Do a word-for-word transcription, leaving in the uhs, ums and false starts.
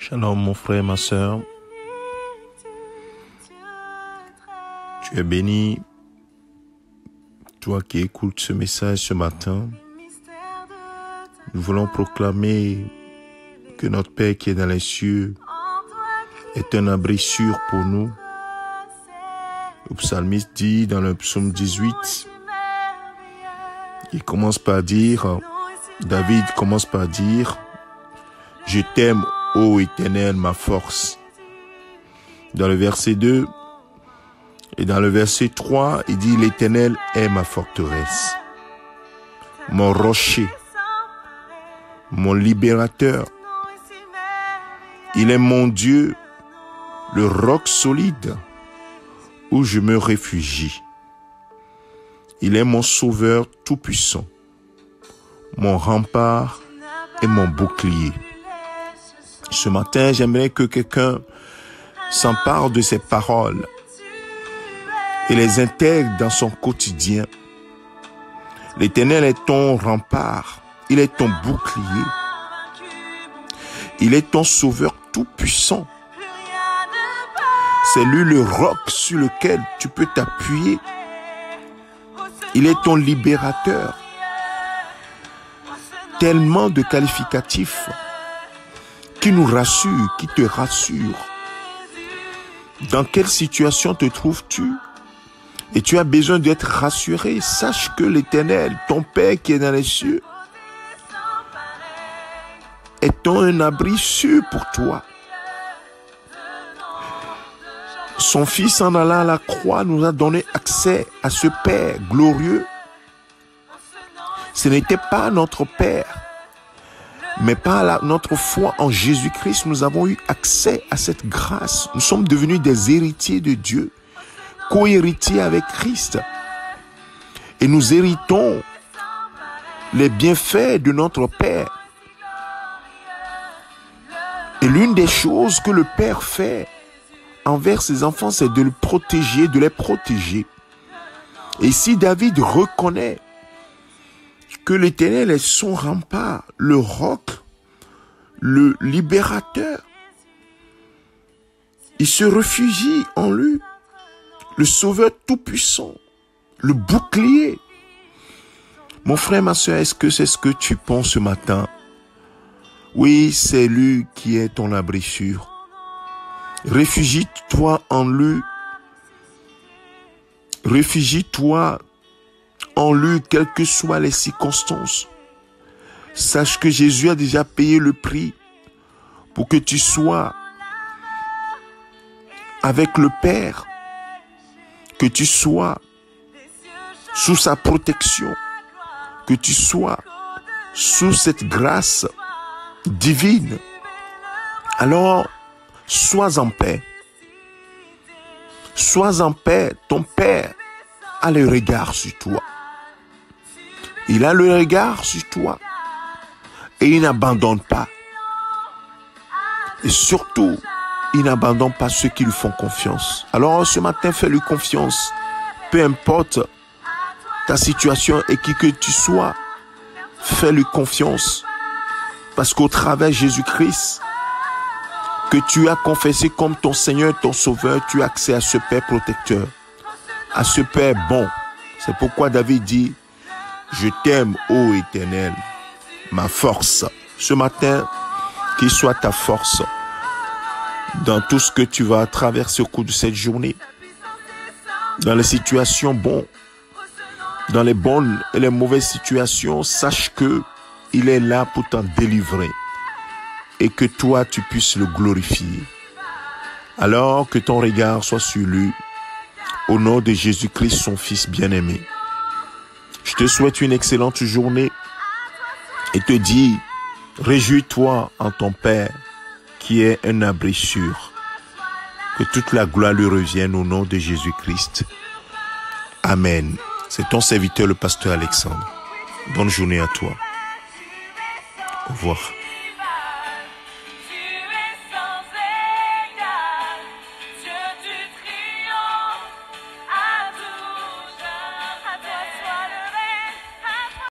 Shalom mon frère, ma sœur. Tu es béni, toi qui écoutes ce message ce matin. Nous voulons proclamer que notre Père qui est dans les cieux est un abri sûr pour nous. Le psalmiste dit dans le psaume dix-huit, il commence par dire, David commence par dire, « Je t'aime, ô Éternel, ma force ». Dans le verset deux, et dans le verset trois, il dit, « L'Éternel est ma forteresse, mon rocher, mon libérateur. Il est mon Dieu, le roc solide où je me réfugie. Il est mon sauveur tout-puissant, mon rempart et mon bouclier. » Ce matin, j'aimerais que quelqu'un s'empare de ces paroles et les intègre dans son quotidien. L'Éternel est ton rempart, il est ton bouclier, il est ton sauveur tout-puissant. C'est lui le roc sur lequel tu peux t'appuyer. Il est ton libérateur. Tellement de qualificatifs qui nous rassurent, qui te rassurent. Dans quelle situation te trouves-tu? Et tu as besoin d'être rassuré. Sache que l'Éternel, ton Père qui est dans les cieux, est un abri sûr pour toi. Son Fils en allant à la croix nous a donné accès à ce Père glorieux. Ce n'était pas notre Père, mais par la, notre foi en Jésus-Christ, nous avons eu accès à cette grâce. Nous sommes devenus des héritiers de Dieu, co-héritiers avec Christ. Et nous héritons les bienfaits de notre Père. Et l'une des choses que le Père fait envers ses enfants, c'est de le protéger, de les protéger. Et ici, David reconnaît que l'Éternel est son rempart, le roc, le libérateur. Il se réfugie en lui, le sauveur tout-puissant, le bouclier. Mon frère, ma soeur, est-ce que c'est ce que tu penses ce matin? Oui, c'est lui qui est ton abri sûr. Réfugie-toi en lui. Réfugie-toi en lui, quelles que soient les circonstances. Sache que Jésus a déjà payé le prix pour que tu sois avec le Père, que tu sois sous sa protection, que tu sois sous cette grâce divine. Alors, sois en paix. Sois en paix. Ton Père a le regard sur toi. Il a le regard sur toi. Et il n'abandonne pas. Et surtout, il n'abandonne pas ceux qui lui font confiance. Alors ce matin, fais-lui confiance. Peu importe ta situation et qui que tu sois, fais-lui confiance. Parce qu'au travers de Jésus-Christ, que tu as confessé comme ton Seigneur, ton Sauveur, tu as accès à ce Père protecteur, à ce Père bon. C'est pourquoi David dit, « Je t'aime, ô Éternel, ma force. » Ce matin, qu'il soit ta force dans tout ce que tu vas traverser au cours de cette journée, dans les situations bonnes, dans les bonnes et les mauvaises situations, sache que il est là pour t'en délivrer et que toi, tu puisses le glorifier. Alors que ton regard soit sur lui, au nom de Jésus-Christ, son Fils bien-aimé. Je te souhaite une excellente journée et te dis, réjouis-toi en ton Père, qui est un abri sûr. Que toute la gloire lui revienne au nom de Jésus-Christ. Amen. C'est ton serviteur, le pasteur Alexandre. Bonne journée à toi. Au revoir.